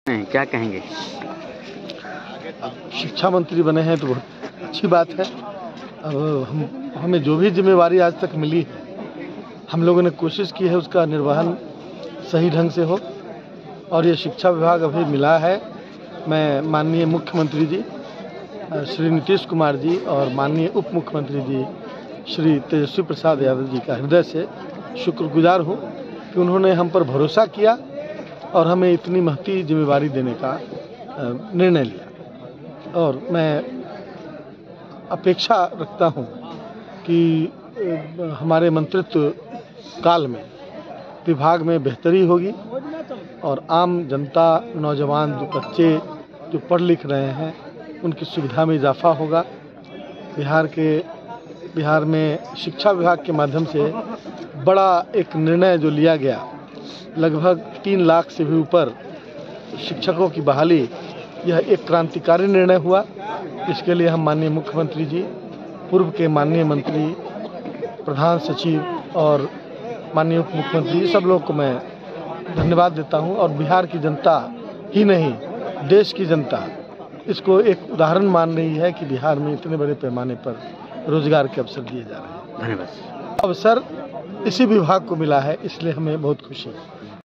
क्या कहेंगे? शिक्षा मंत्री बने हैं तो बहुत अच्छी बात है। अब हमें जो भी जिम्मेवारी आज तक मिली है, हम लोगों ने कोशिश की है उसका निर्वहन सही ढंग से हो। और ये शिक्षा विभाग अभी मिला है, मैं माननीय मुख्यमंत्री जी श्री नीतीश कुमार जी और माननीय उप मुख्यमंत्री जी श्री तेजस्वी प्रसाद यादव जी का हृदय से शुक्रगुजार हूँ कि उन्होंने हम पर भरोसा किया और हमें इतनी महती जिम्मेवारी देने का निर्णय लिया। और मैं अपेक्षा रखता हूँ कि हमारे मंत्रित्व काल में विभाग में बेहतरी होगी और आम जनता, नौजवान, जो बच्चे जो पढ़ लिख रहे हैं उनकी सुविधा में इजाफा होगा। बिहार में शिक्षा विभाग के माध्यम से बड़ा एक निर्णय जो लिया गया, लगभग 3 लाख से भी ऊपर शिक्षकों की बहाली, यह एक क्रांतिकारी निर्णय हुआ। इसके लिए हम माननीय मुख्यमंत्री जी, पूर्व के माननीय मंत्री, प्रधान सचिव और माननीय उप मुख्यमंत्री, सब लोग को मैं धन्यवाद देता हूं। और बिहार की जनता ही नहीं, देश की जनता इसको एक उदाहरण मान रही है कि बिहार में इतने बड़े पैमाने पर रोजगार के अवसर दिए जा रहे हैं। धन्यवाद। अवसर इसी विभाग को मिला है, इसलिए हमें बहुत खुशी है।